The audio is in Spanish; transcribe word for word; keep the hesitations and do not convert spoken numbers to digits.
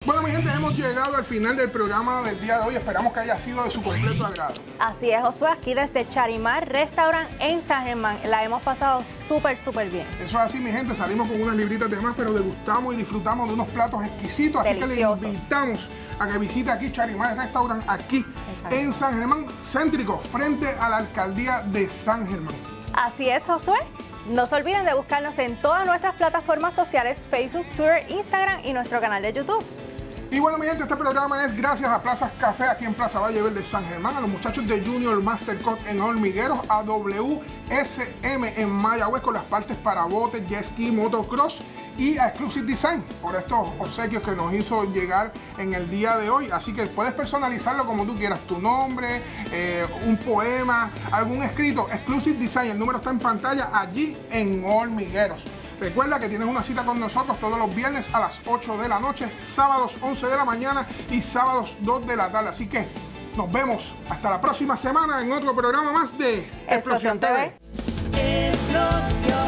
Bueno, mi gente, hemos llegado al final del programa del día de hoy. Esperamos que haya sido de su completo agrado. Así es, Josué, aquí desde Charimar Restaurant en San Germán. La hemos pasado súper, súper bien. Eso es así, mi gente. Salimos con unas libritas de más, pero degustamos y disfrutamos de unos platos exquisitos. Así Deliciosos. que les invitamos a que visite aquí Charimar Restaurant, aquí en San Germán, céntrico, frente a la alcaldía de San Germán. Así es, Josué. No se olviden de buscarnos en todas nuestras plataformas sociales, Facebook, Twitter, Instagram y nuestro canal de YouTube. Y bueno, mi gente, este programa es gracias a Plazas Café aquí en Plaza Valle Verde de San Germán, a los muchachos de Junior Mastercot en Hormigueros, a W S M en Mayagüez con las partes para botes, jet ski, motocross, y a Exclusive Design por estos obsequios que nos hizo llegar en el día de hoy. Así que puedes personalizarlo como tú quieras, tu nombre, eh, un poema, algún escrito. Exclusive Design, el número está en pantalla allí en Hormigueros. Recuerda que tienes una cita con nosotros todos los viernes a las ocho de la noche, sábados once de la mañana y sábados dos de la tarde. Así que nos vemos hasta la próxima semana en otro programa más de Explosión T V. Explosión.